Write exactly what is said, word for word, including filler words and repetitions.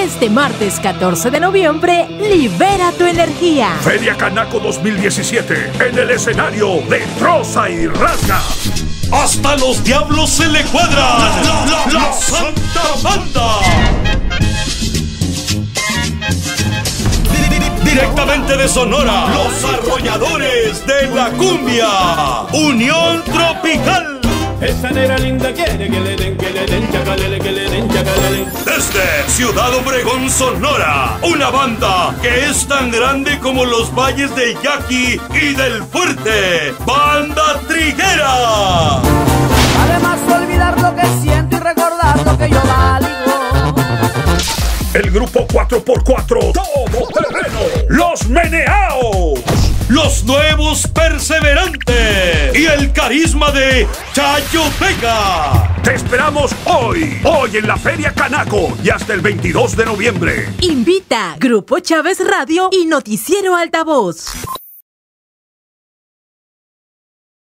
Este martes catorce de noviembre, libera tu energía. Feria Canaco dos mil diecisiete, en el escenario de Troza y Rasga. ¡Hasta los diablos se le cuadran! ¡La, la, la, la Santa Banda! Directamente de Sonora, los arrolladores de la cumbia, Unión Tropical. Esta nera linda quiere que le den, que le den, chacalele, que le den, chacalele. Desde Ciudad Obregón, Sonora, una banda que es tan grande como los valles del Yaqui y del Fuerte, Banda Triguera. Además olvidar lo que siento y recordar lo que yo valgo. El grupo cuatro por cuatro, todo terreno, Los Meneaos, Los Nuevos Perseverantes y el carisma de Chayo Vega. Te esperamos hoy, hoy en la Feria Canaco y hasta el veintidós de noviembre. Invita Grupo Chávez Radio y Noticiero Altavoz.